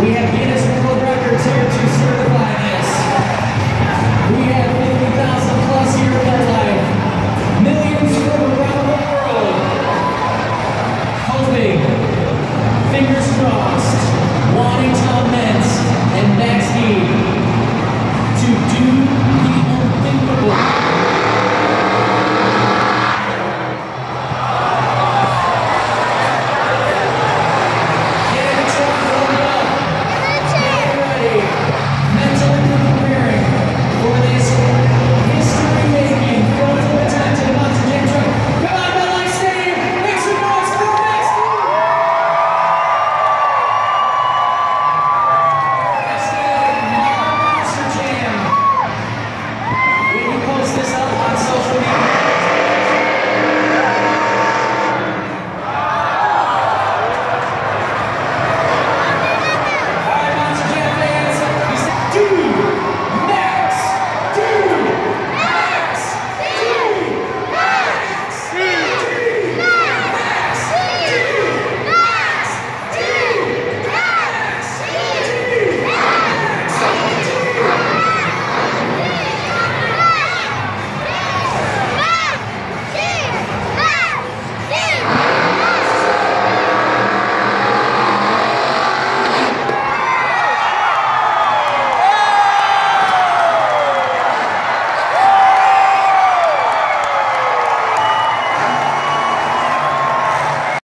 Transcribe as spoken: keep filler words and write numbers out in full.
We have Guinness World Records here to certify this. We have fifty thousand plus here in their life. Millions from around the world. Hoping, fingers crossed, wanting Tom Meents and Max Dean.